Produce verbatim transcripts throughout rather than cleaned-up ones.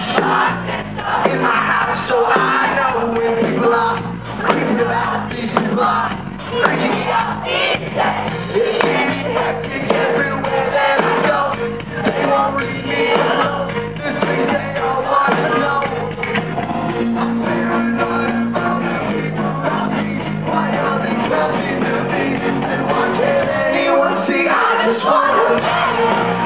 in my house, so I know when people are creeping about these people are freaking me out. It seems hectic everywhere that I go. They won't leave me alone. This thing they all want to know. I'm paranoid about the people around me. Why are they coming to me? And why can't anyone see? I just want to know.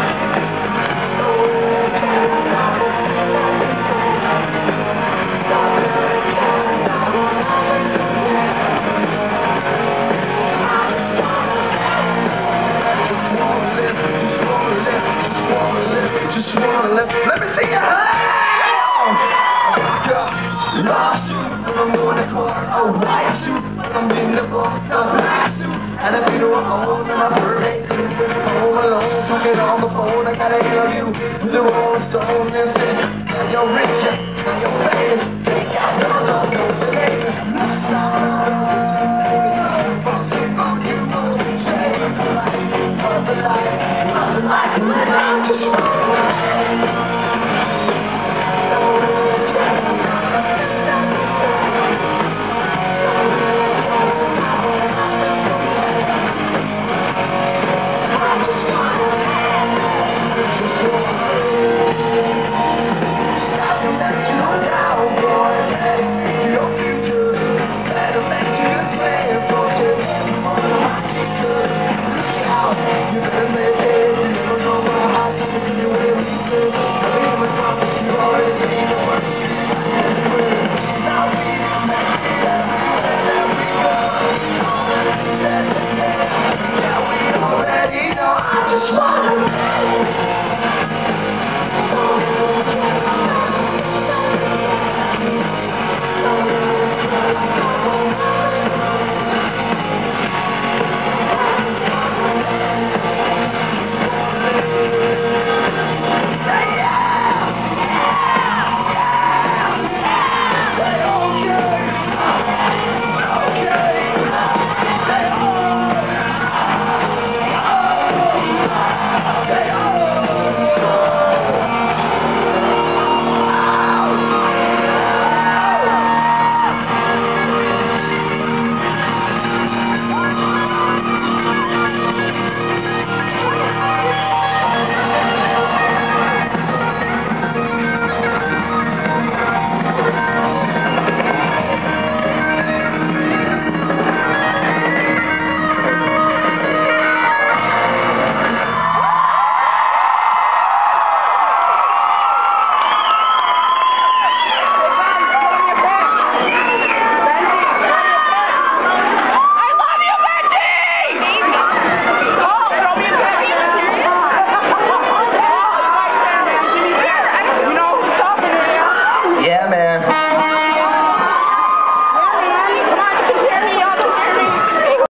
Just wanna let, let me see your hand. Lawsuit when I'm on the court, a white suit when I'm in the book, a black suit, and a funeral home, and I'm perfect. Home alone, talking on the phone, I gotta love you. The Rolling Stone,